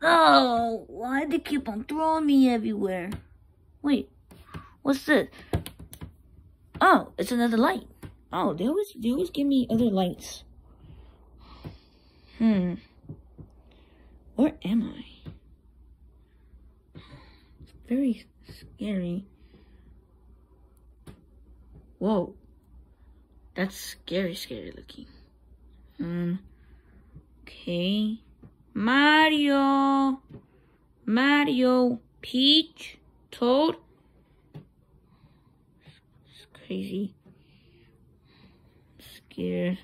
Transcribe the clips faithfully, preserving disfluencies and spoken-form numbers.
Oh, why do they keep on throwing me everywhere? Wait, what's this? Oh, it's another light. Oh, they always they always give me other lights. Hmm. Where am I? It's very scary. Whoa. That's scary, scary looking. Um. Okay. Mario. Mario. Peach. Toad. It's crazy. I'm scared.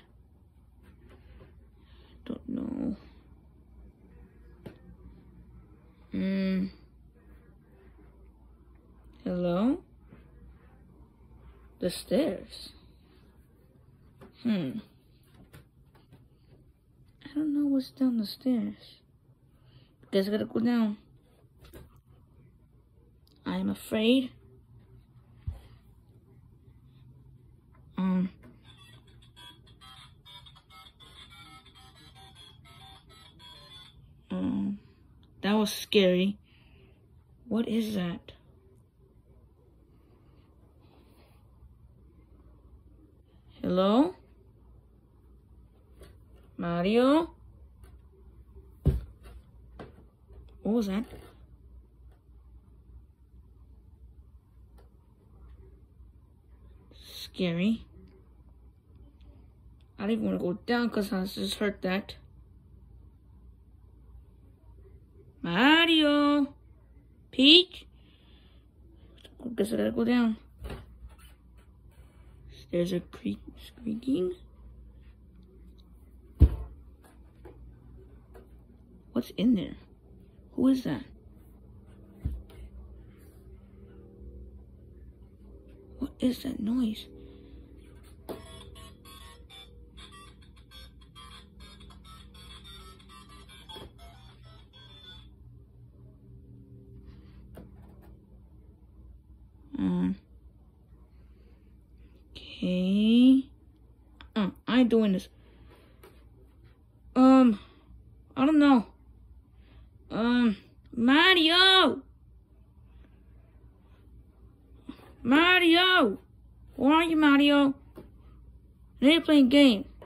Don't know. Hmm. Hello? The stairs. Hmm. I don't know what's down the stairs. Guess I gotta go down. I'm afraid. Um. Um. That was scary. What is that? Hello? Mario? What was that? Scary. I didn't want to go down because I just heard that. Mario! Peach? I guess I gotta go down. There's a creak squeaking. What's in there? Who is that? What is that noise? Um. Okay. Uh, I ain't doing this. Um. I don't know. Um. Mario! Mario! Where are you, Mario? I need to play a game.